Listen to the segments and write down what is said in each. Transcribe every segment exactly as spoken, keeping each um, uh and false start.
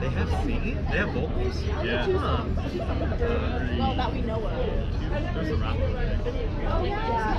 They have singing? They have vocals? Yeah. Huh. Well, that we know of. There's a rapper. Oh, yeah.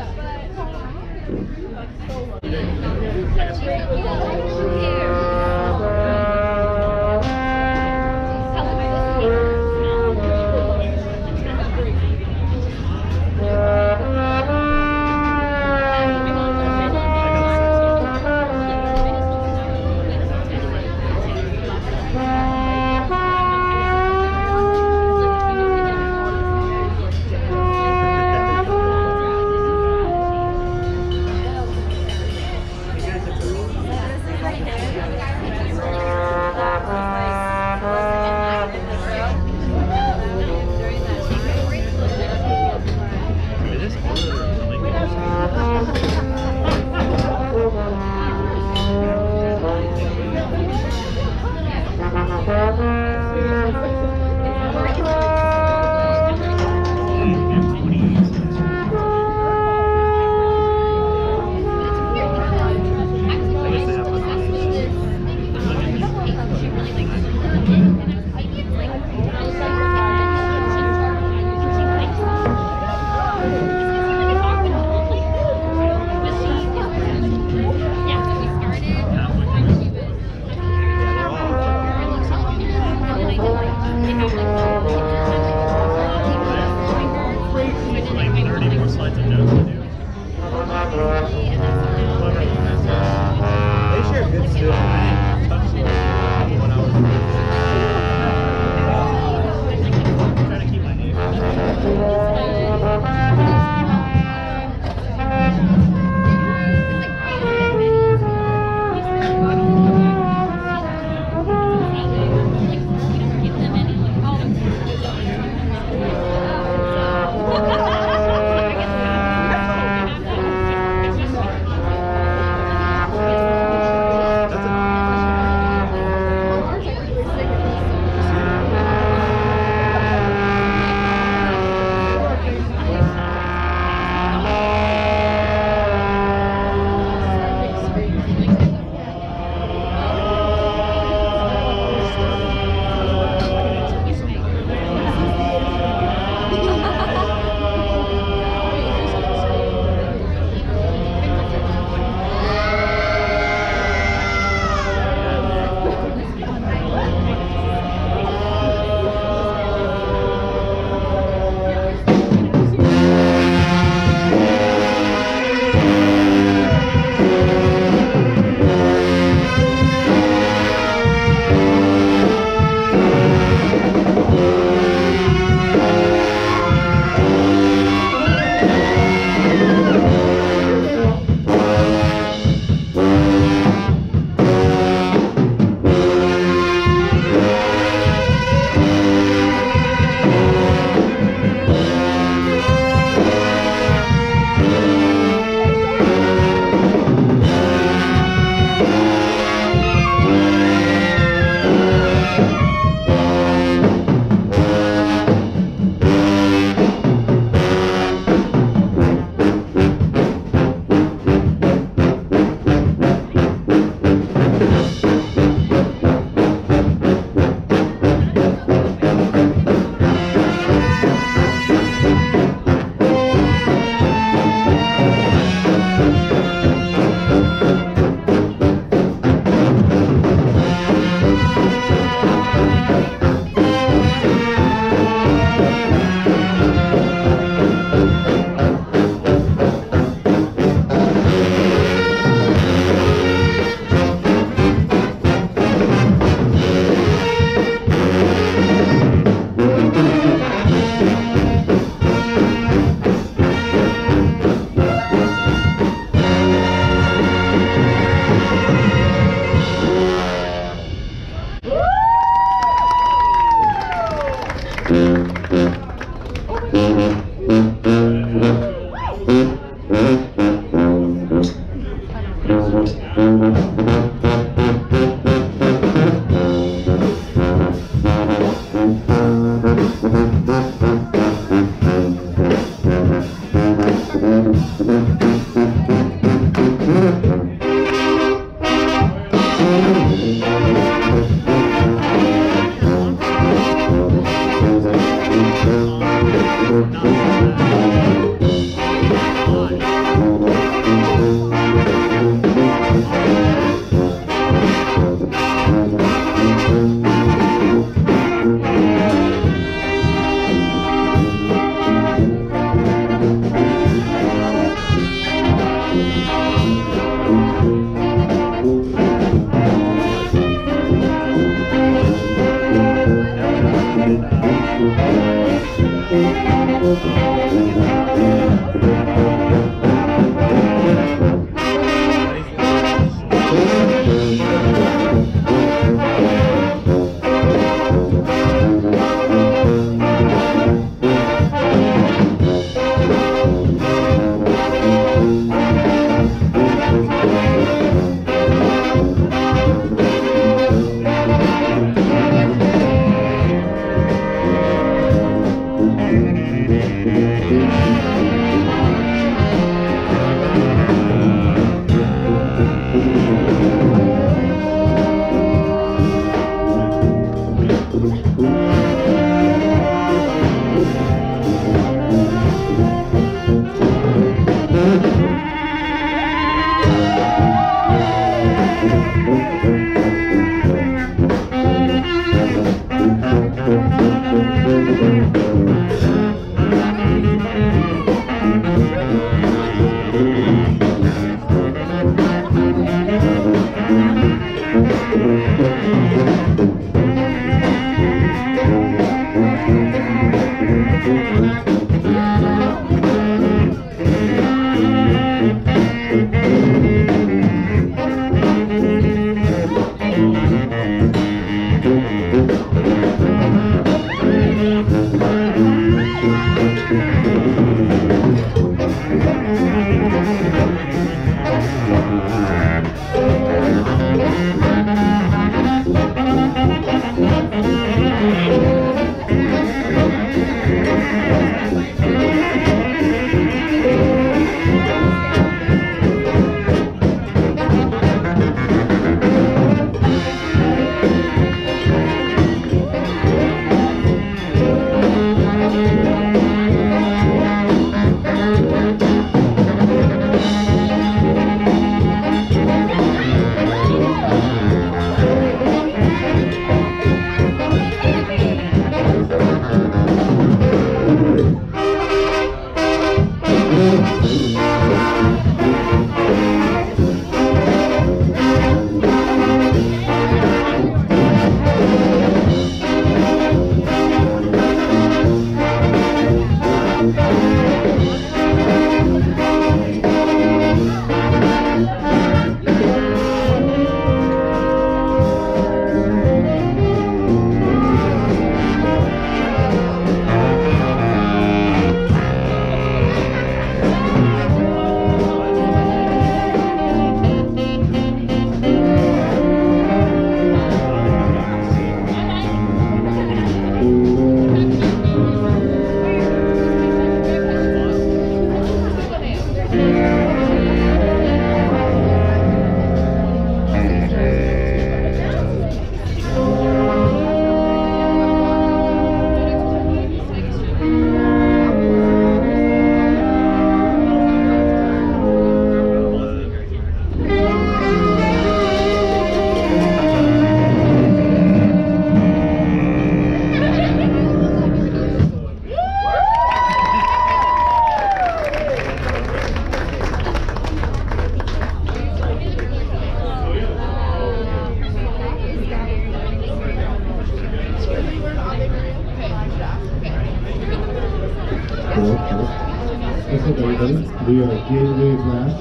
everybody. We are getting ready for us.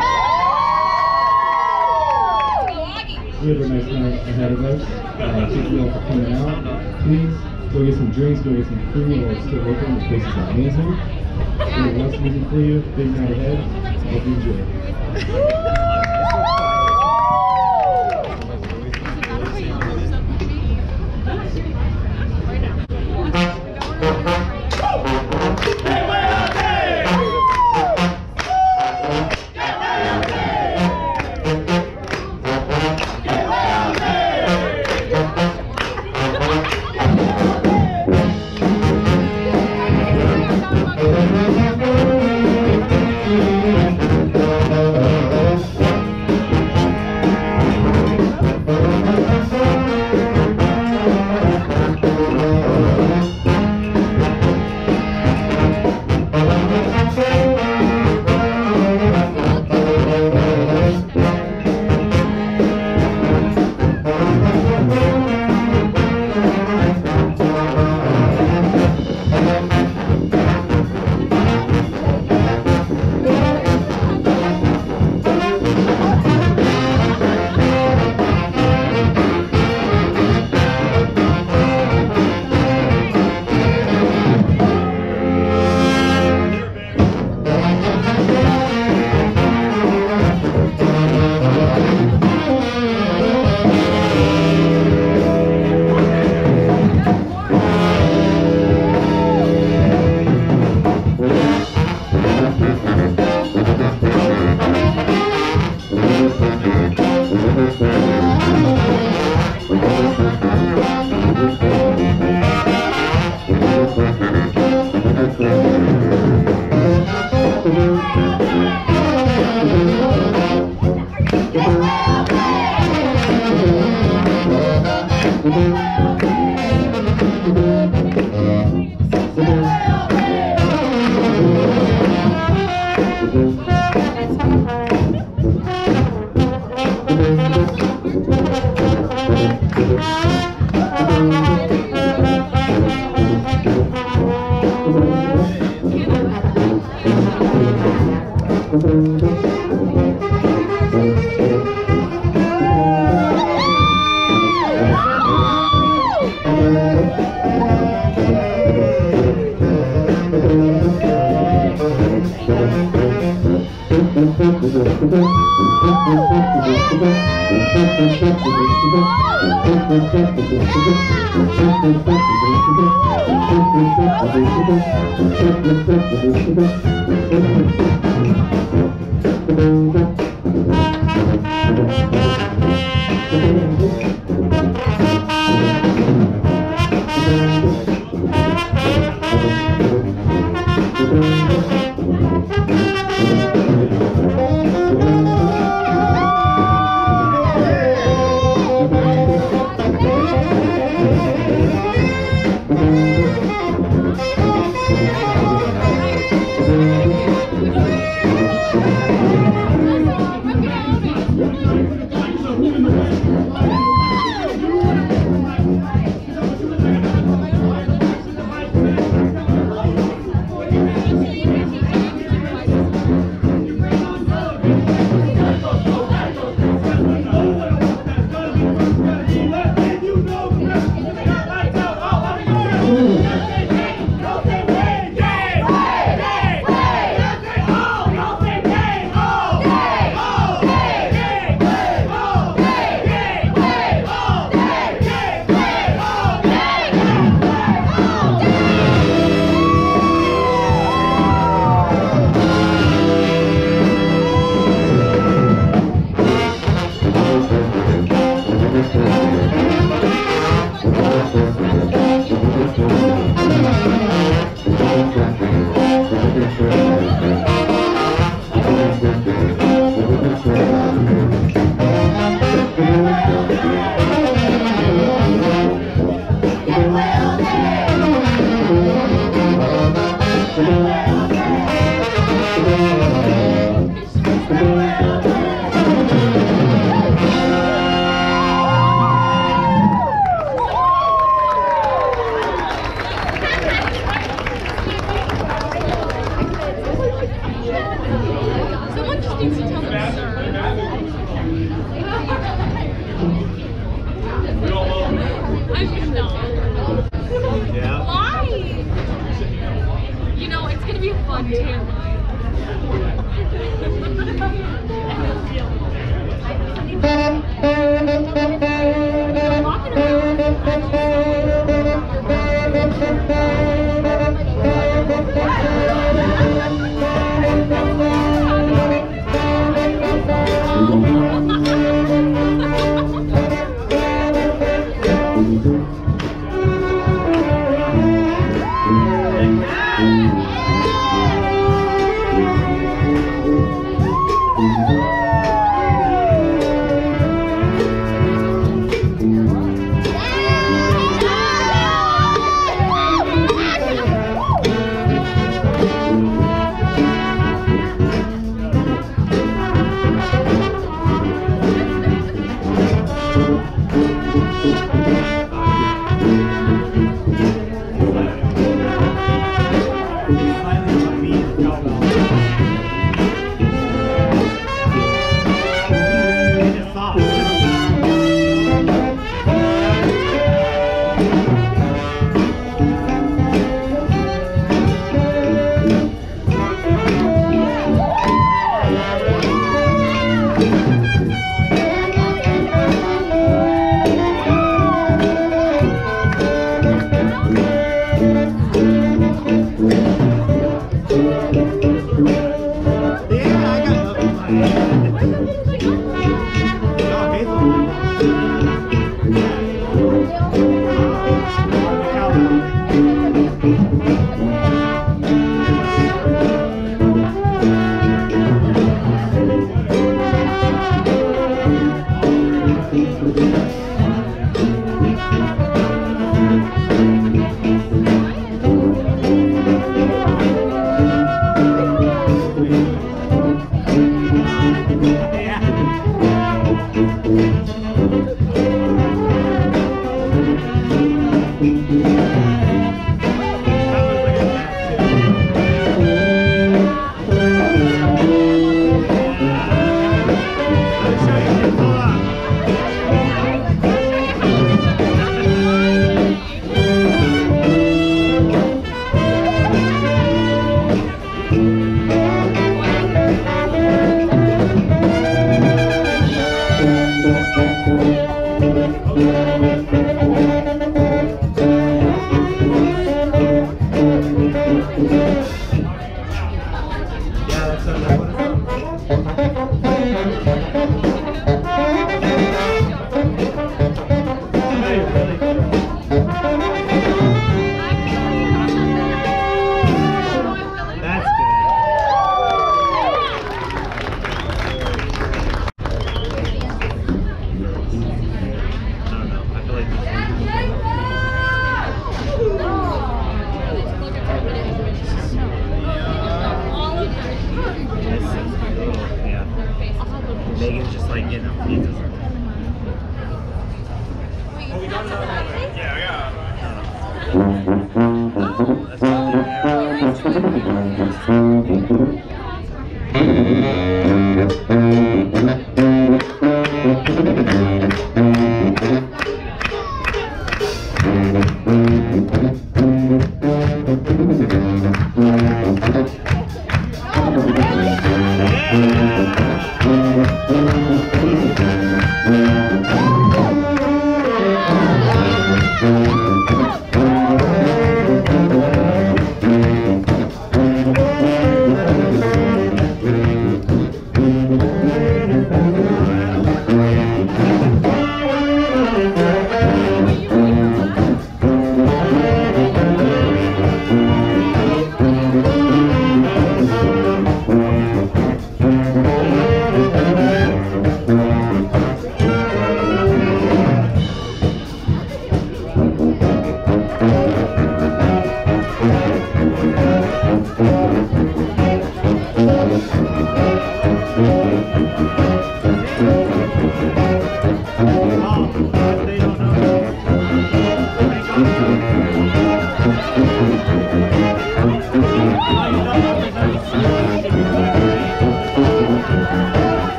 We have a nice night ahead of us. Uh, thank you all for coming out. Please go get some drinks, go get some food while it's still open. The place is amazing. We have lots of music for you. Big night ahead. Hope you enjoy.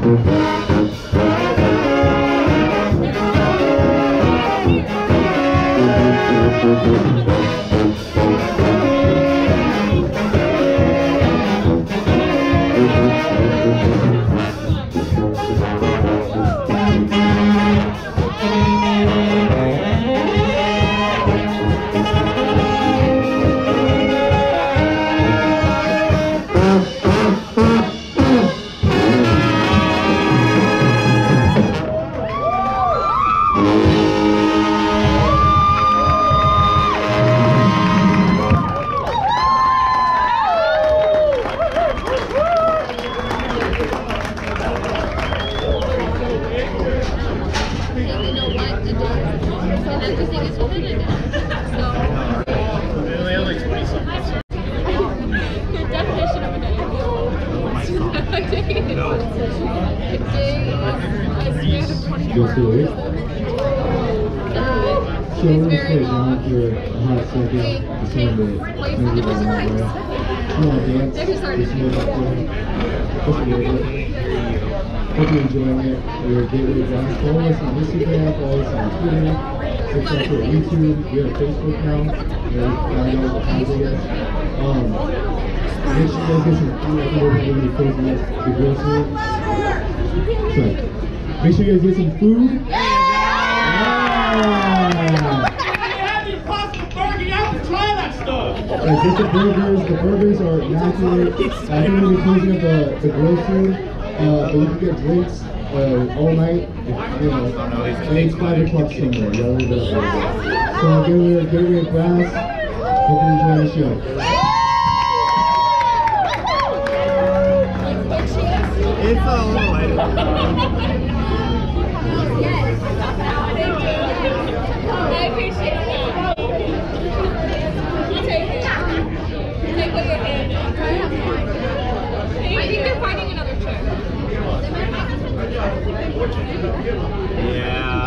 Hope you're enjoying it. We're gateway guys. Follow us on Instagram, follow us on Twitter, subscribe to our YouTube. We have a Facebook now. I know all kinds of guys. Um, make sure you guys get some food. I think we're going to be closing up the grocery. Sorry. Make sure you guys get some food. Yeah! Uh, get the burgers. The burgers are immaculate. I think we're going to be closing up the, the grocery. Uh, but you can get drinks uh, all night, if, you know, and it's five o'clock somewhere. You gotta leave it up. So get away, get away at Brass. Hope you enjoy the show. It's a little lighter. I appreciate it. Take it. Take what your hand. I think they're finding another chair. Yeah.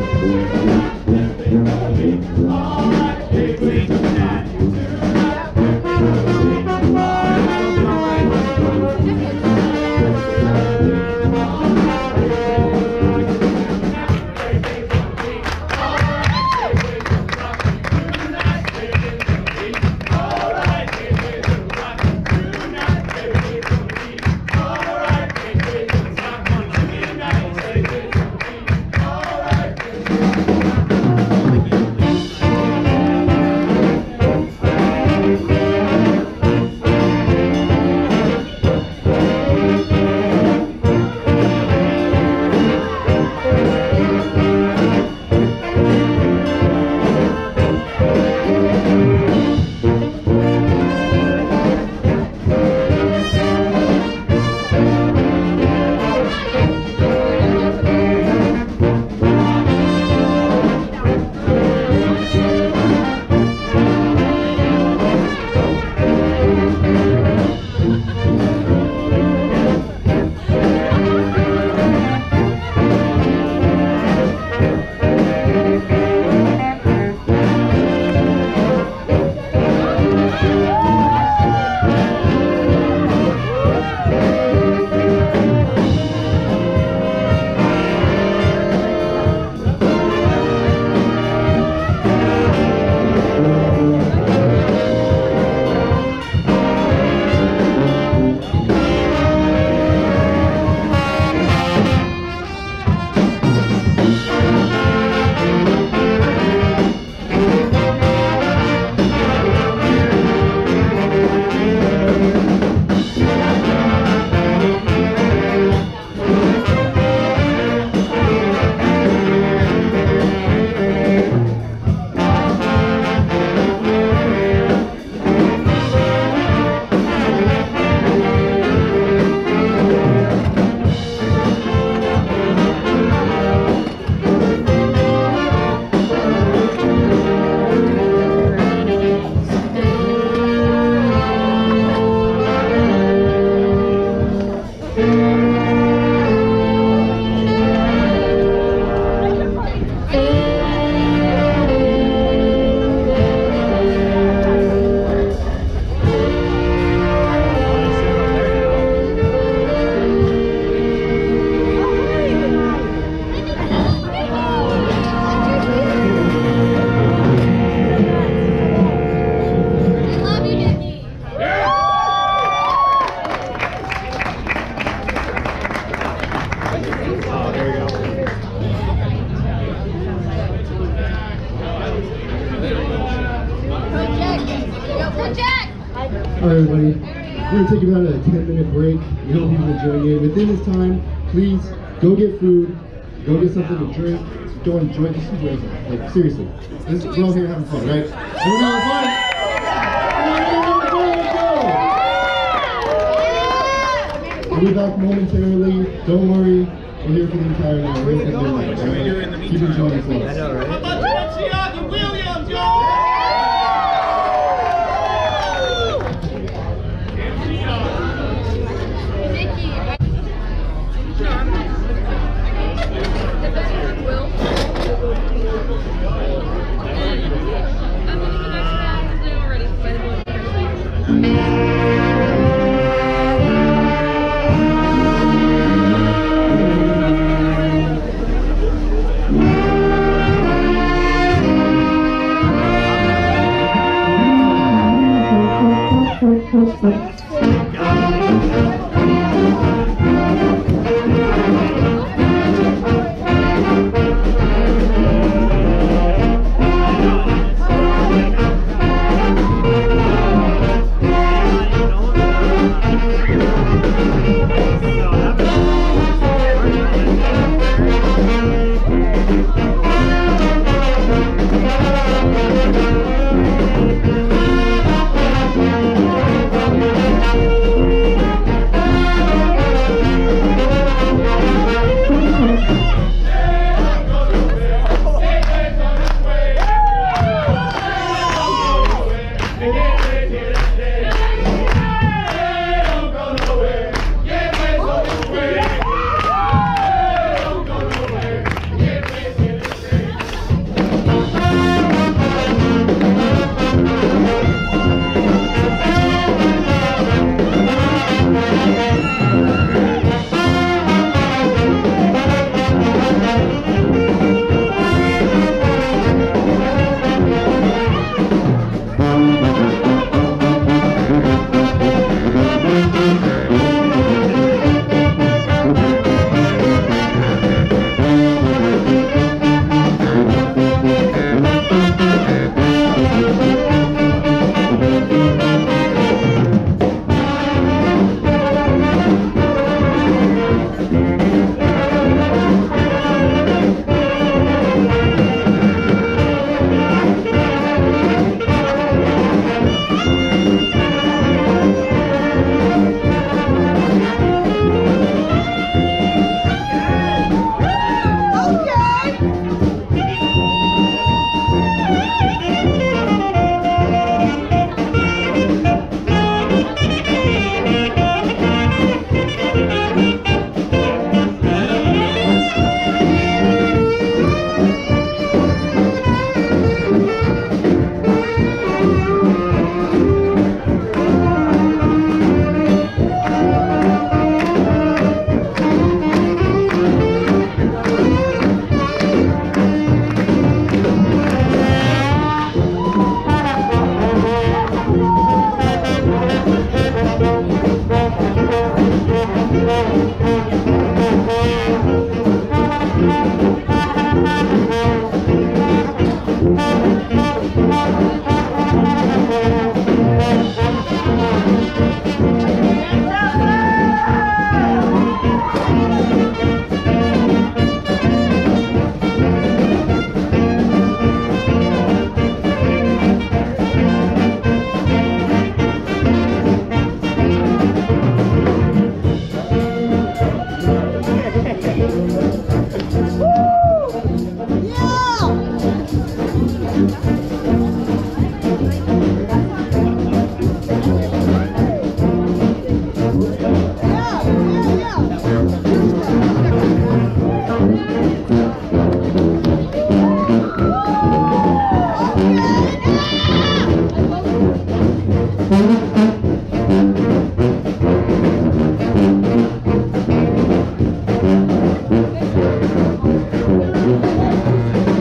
Alright everybody, we're going to take about a ten minute break. We hope you've enjoyed it. Within this time, please go get food, go get something to drink. Go enjoy, just enjoy it. Like seriously, this, we're all here having fun, right? We're having fun! We'll be back momentarily. Don't worry, we're here for the entire night. We're here for the night. What should we do in the meantime? Keep enjoying yourselves. I know, right? How about Biciunas, Williams, yo!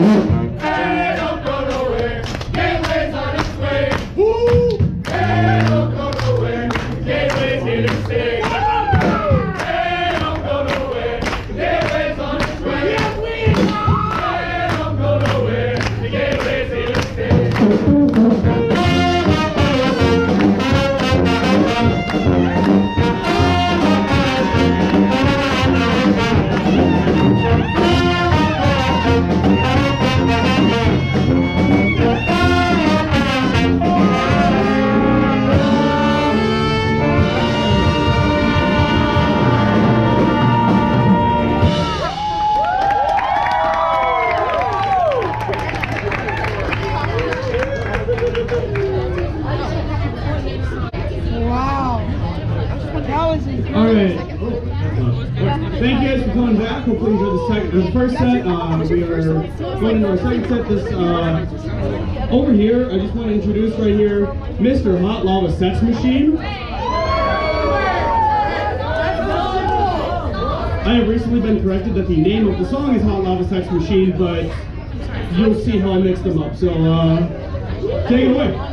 Hey, don't go nowhere. Gateway's on its way. Woo! Hey, don't go nowhere. Gateway's here to stay. Hey, don't go nowhere. Gateway's on its way. Yes, we Hey, don't go nowhere. The gateway's here to stay. Alright. Thank you guys for coming back. Hopefully you enjoyed the, second, the first set. Uh, we are going into our second set. This uh, over here, I just want to introduce right here Mister Hot Lava Sex Machine. I have recently been corrected that the name of the song is Hot Lava Sex Machine, but you'll see how I mix them up. So uh, take it away.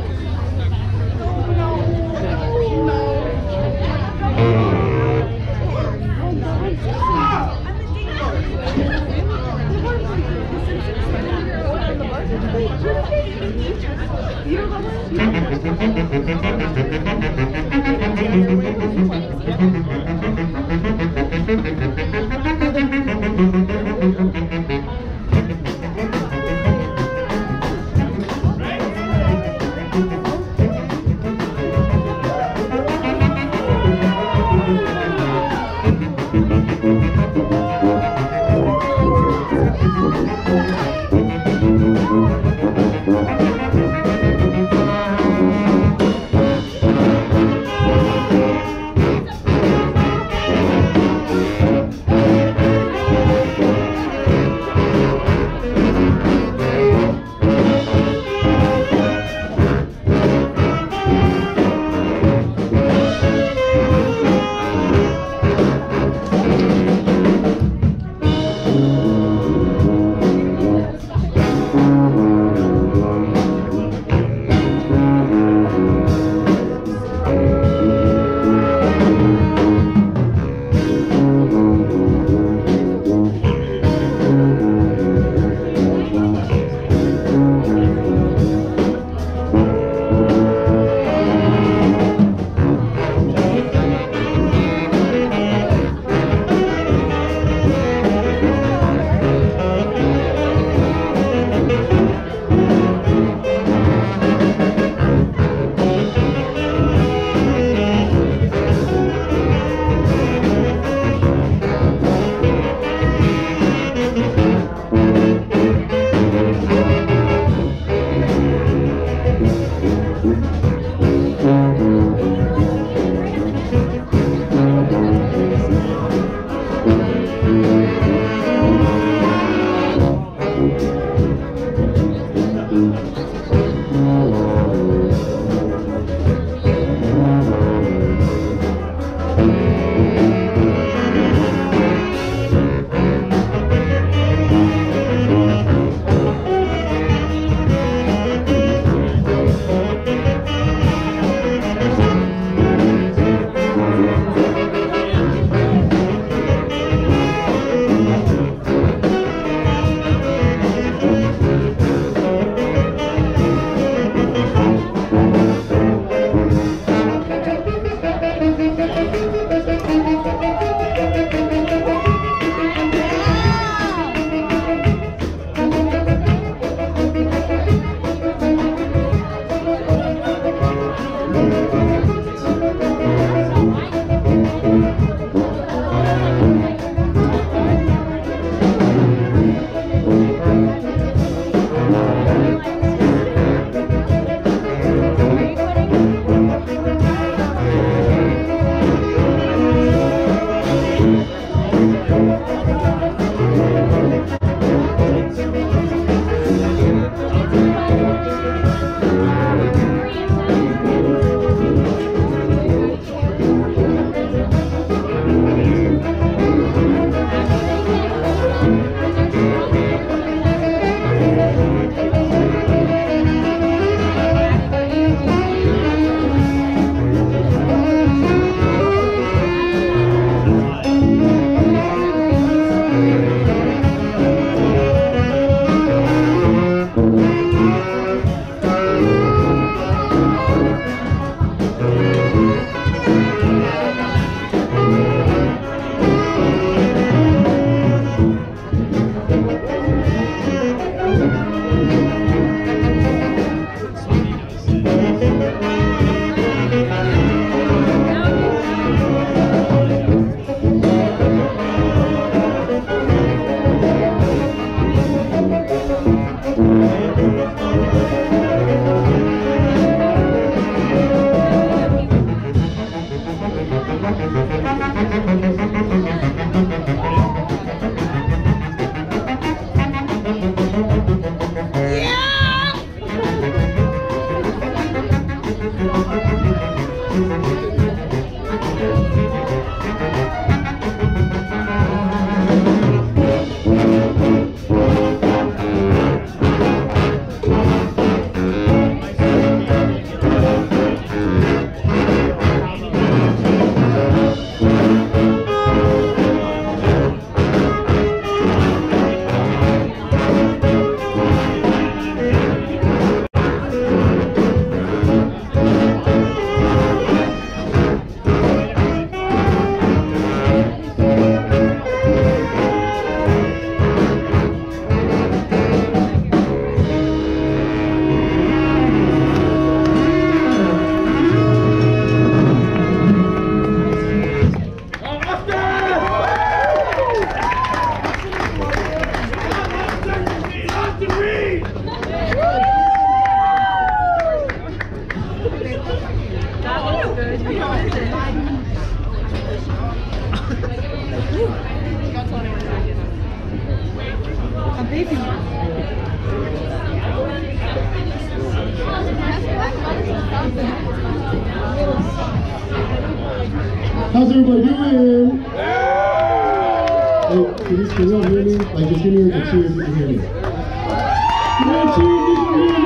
everybody doing? Hey, can you, can you all hear me? Like, just give me like a cheer if you can hear me. No cheers if you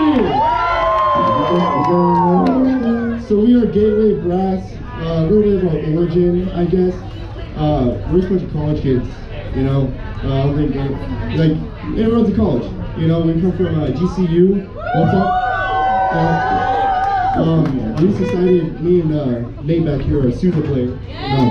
can hear me! So we are Gateway Brass, uh, a little bit of our origin, I guess. Uh, we're just a bunch of college kids, you know. Uh, I don't think, like, everyone's in college. You know, we come from uh, G C U. What's up? Uh, um, we just decided, me and uh, Nate back here are Sousa players. Uh,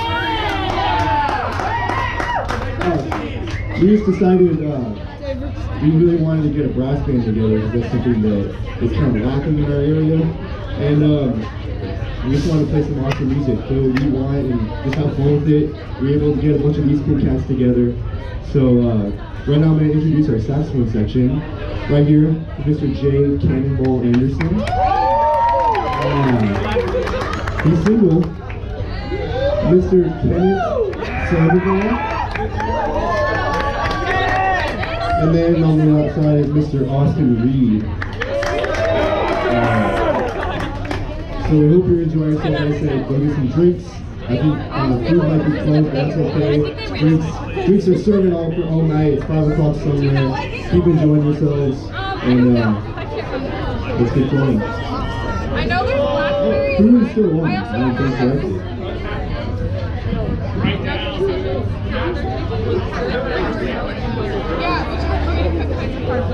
uh, we just decided uh, we really wanted to get a brass band together because that's something that is kind of lacking in our area. And um, we just wanted to play some awesome music, play what we want, and just have fun with it. We were able to get a bunch of these cool cats together. So uh, right now I'm going to introduce our saxophone section. Right here, Mister J. Cannonball Andersen. Uh, he's single. Mister Kenneth Sandoval. And then on the outside is Mister Austin Reed. Uh, so we hope you enjoy yourself. Like I said, go get some drinks. I think uh, food might be closed, that's okay. Drinks, drinks are serving all for all night. It's five o'clock somewhere. Keep enjoying yourselves, and uh, let's get going. I know there's blackberries. Food is still on. I I also don't think correctly. Yeah, we should probably cook it as a part of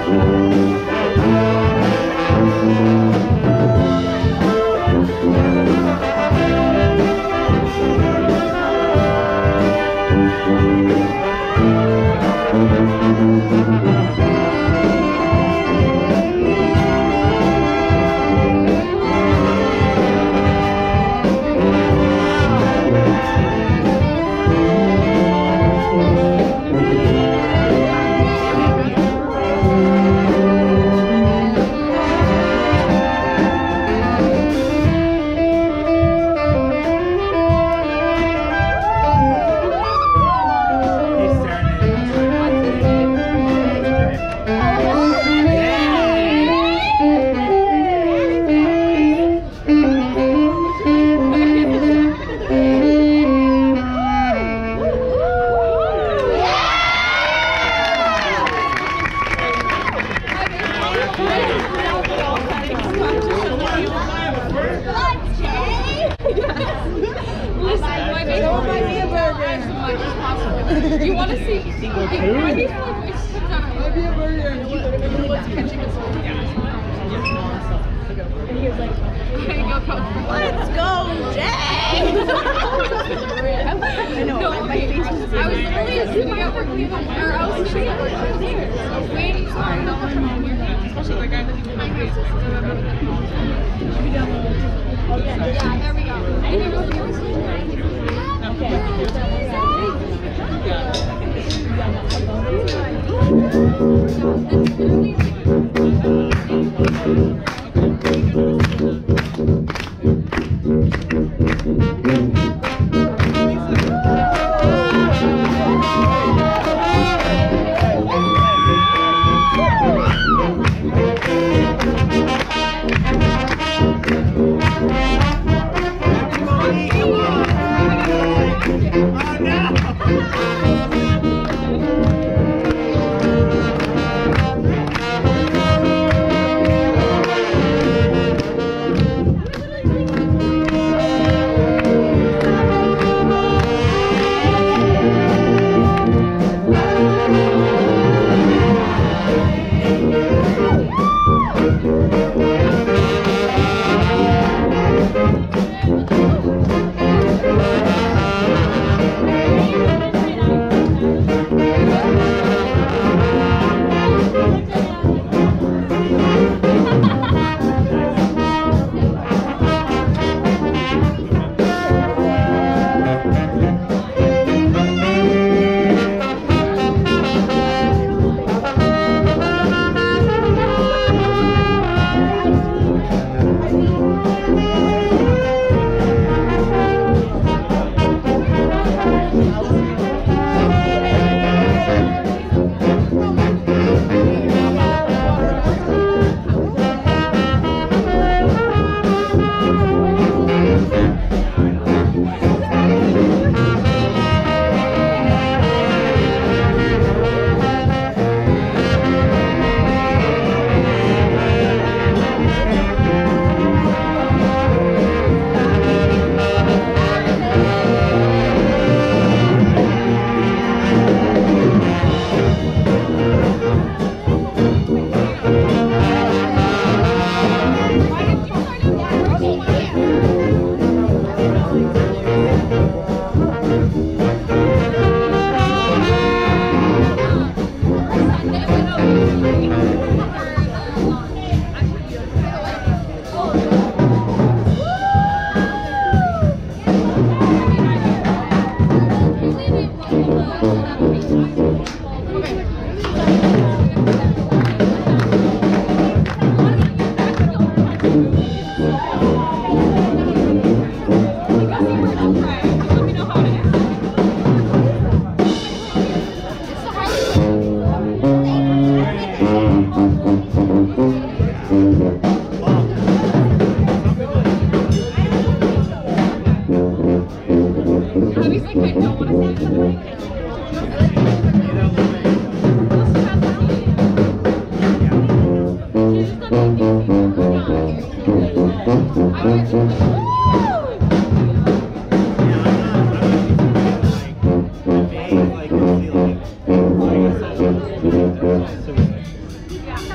You want to see? Maybe a burger. Let's go, Jay! I know. No, my face was I was literally assuming I worked with him, or I was assuming I worked with him. Waiting for him, especially like I'm looking my face. Yeah, there we go. And it was yours. Okay.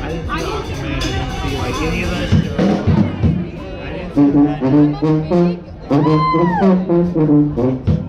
didn't see Aquaman. I didn't see like any of that show. I didn't see that.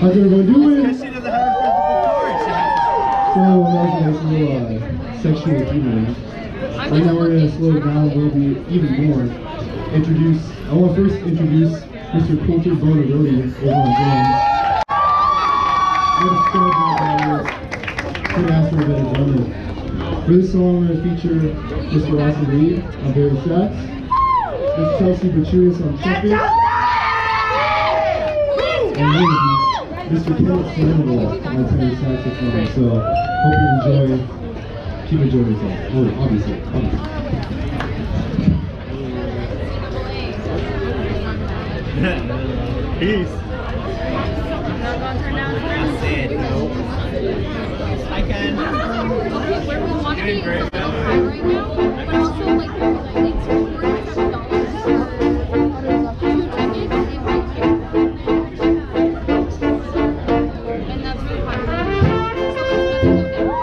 How's everyone doing? Because she doesn't have a physical cord. She has So that was a nice little uh, sexual healing. Right now we're gonna slow it down a little bit, even more. Introduce. I want to first introduce Mister Coulter Bonaroti over on drums. What a stud that is. Couldn't ask for a better drummer. For this song, we're going to feature Mister Austin Reed on various tracks, Miss Chelsea Biciunas on trumpet, and me, Mister Sandoval on tenor saxophone. So, hope you enjoy. Keep enjoying yourself. Oh, obviously, obviously. Peace. I said no. I can. Okay, where we want to be is a little high right now, but also like it's forty-seven dollars for two tickets and right here. And that's really high. So it's good to look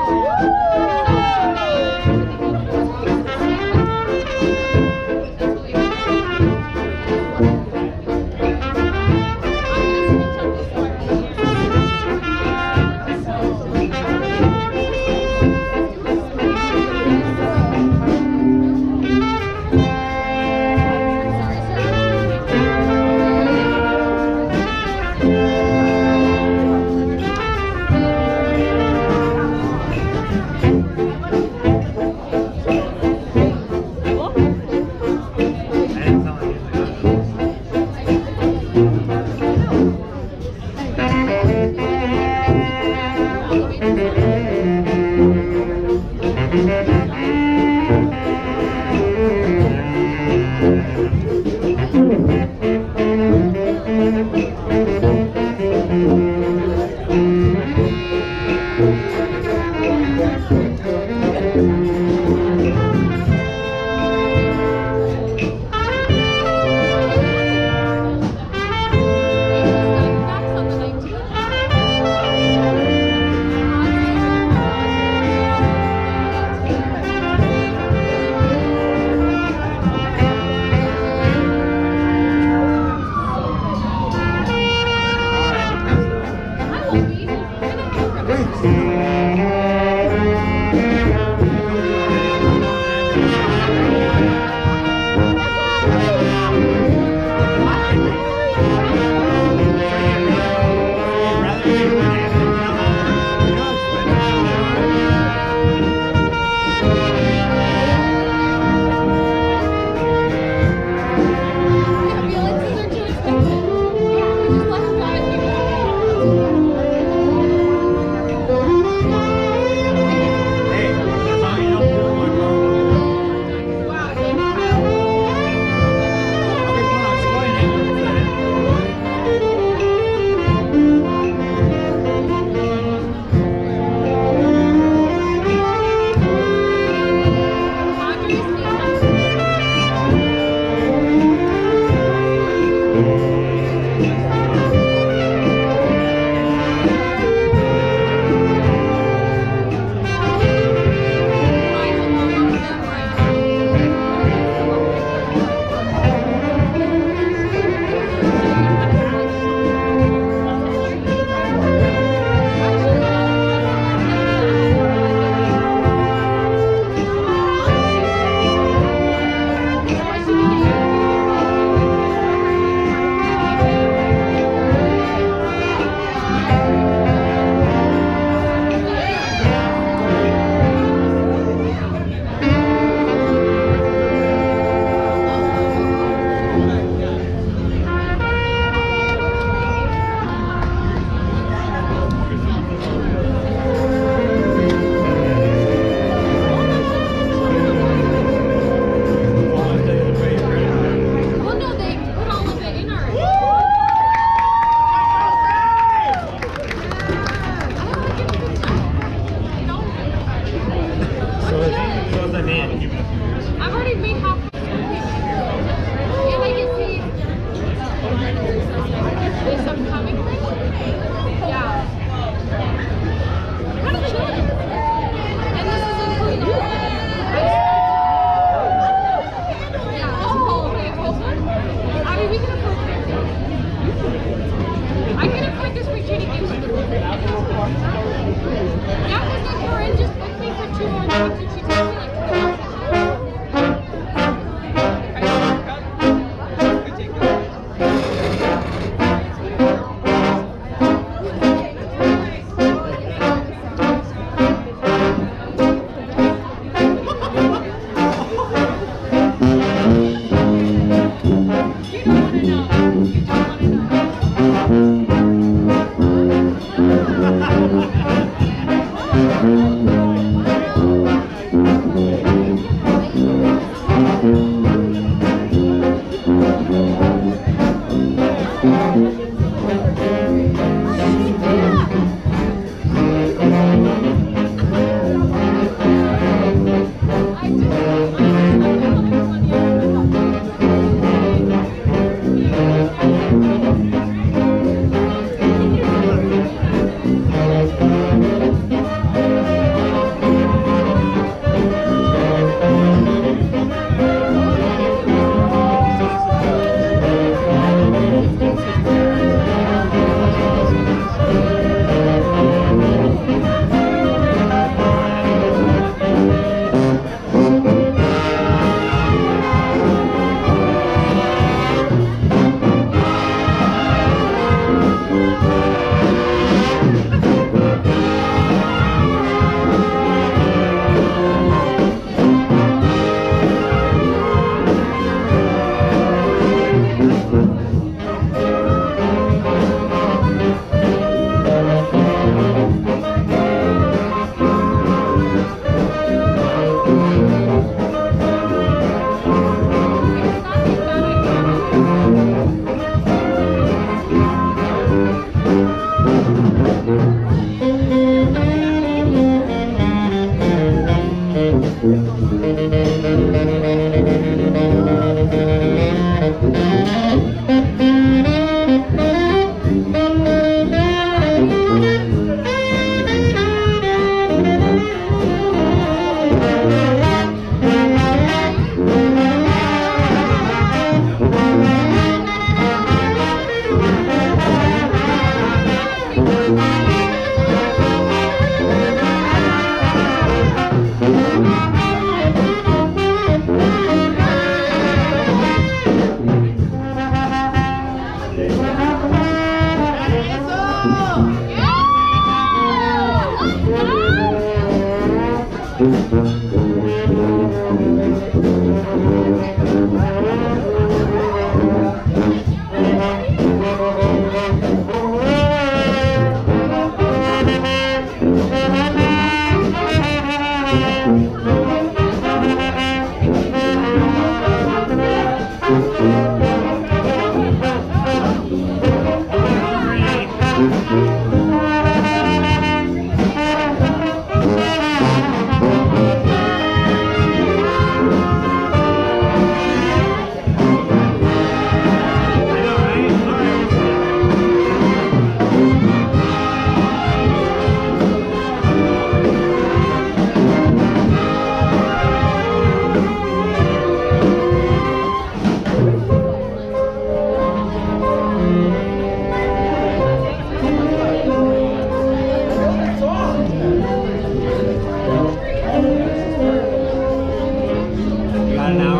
Wow.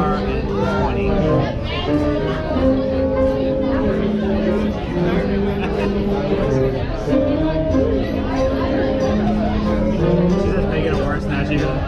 hour and twenty. She's just making it worse now. She goes.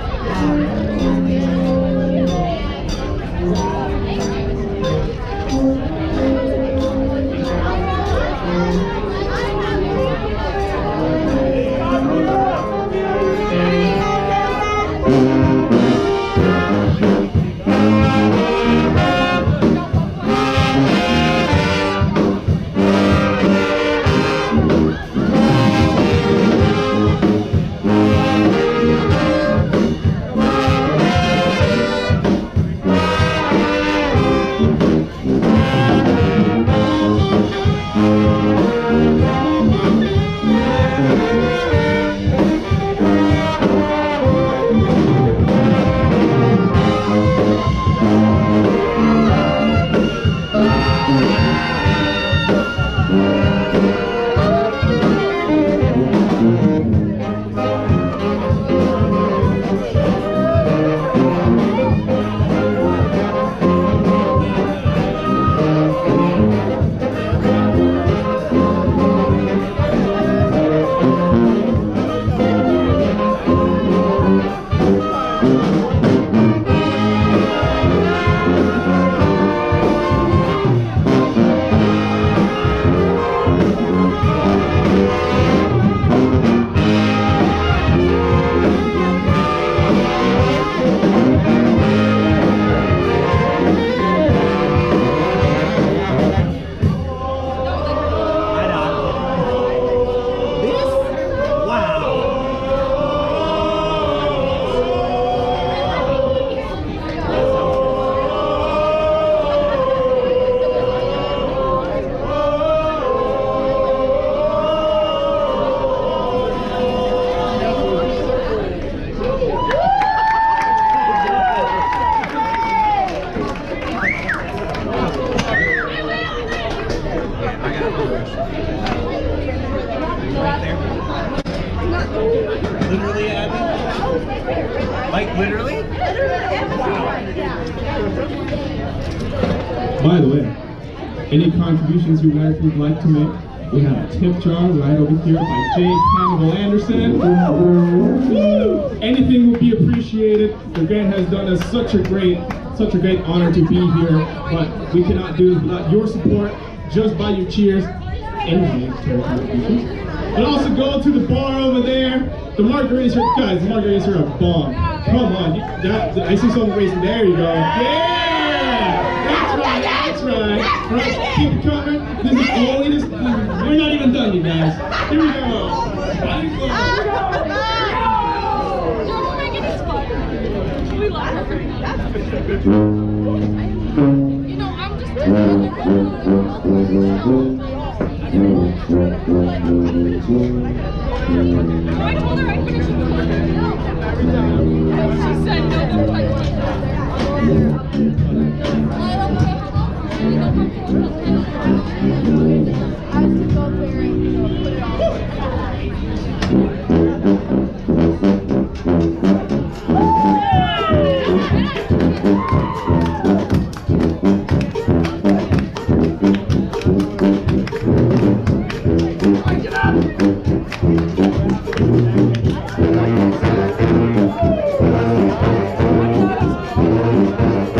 Literally, Abby? Like literally? By the way, any contributions you guys would like to make, we have a tip jar right over here by J. Sandoval Andersen. Woo! Anything will be appreciated. The band has done us such a great, such a great honor to be here, but we cannot do this without your support, just by your cheers and contributions. But also go to the bar over there. The margaritas are, guys, the margaritas are a bomb. Come on, you, that, I see someone raising. There you go. Yeah! That's right, that's right. Right, keep it coming. This is only this. We're not even done, you guys. Here we go. Ready, go. Don't make it fun. We laugh. You know, I'm just thinking I told her I finished the work. She said no, like, Thank you.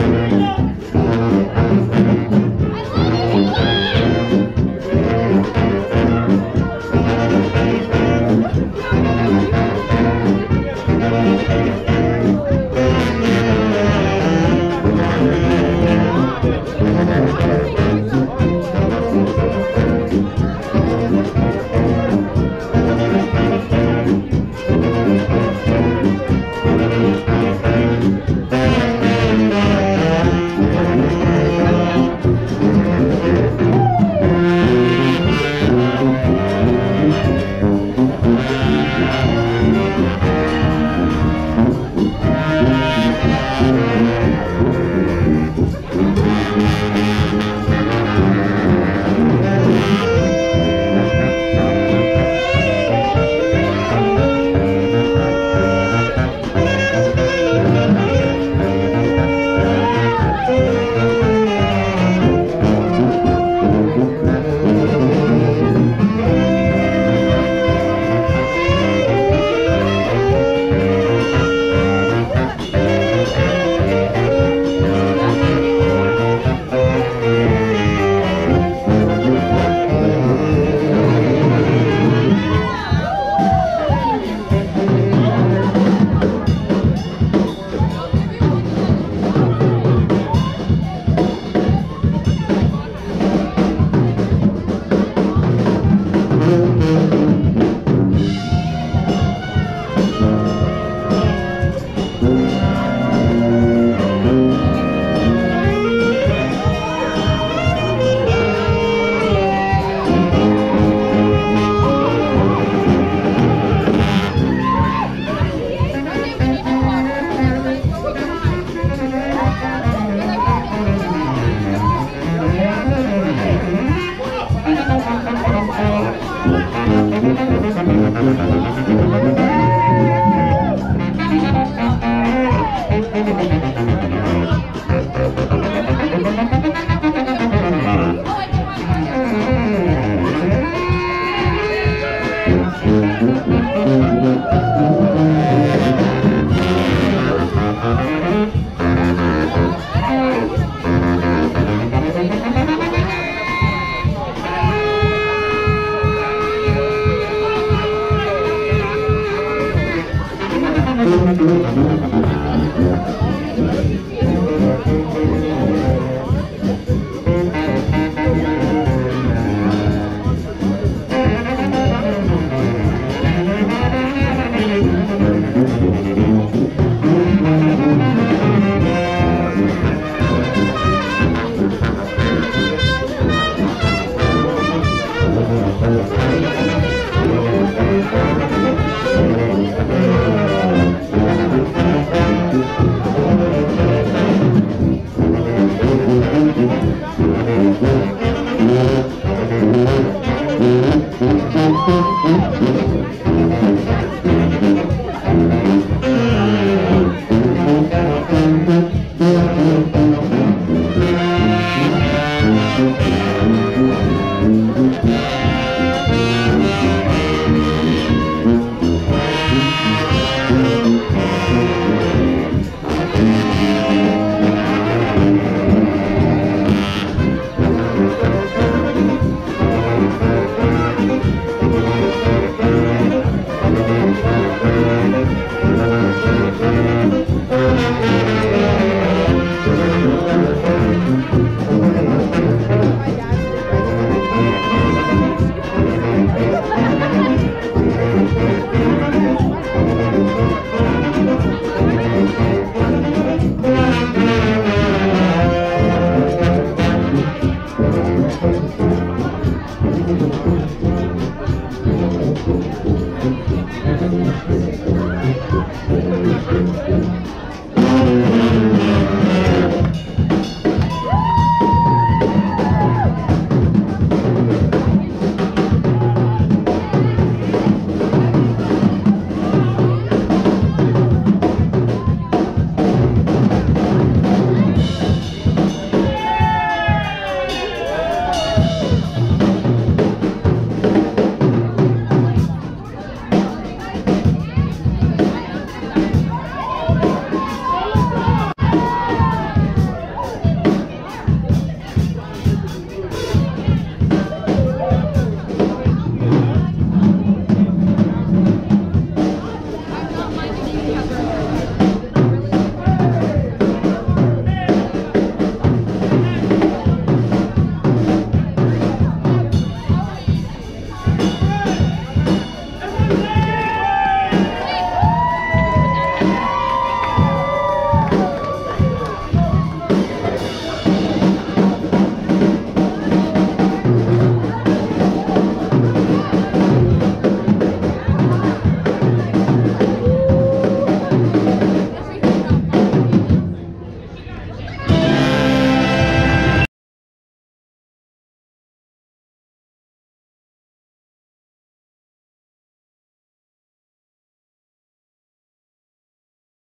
Thank you.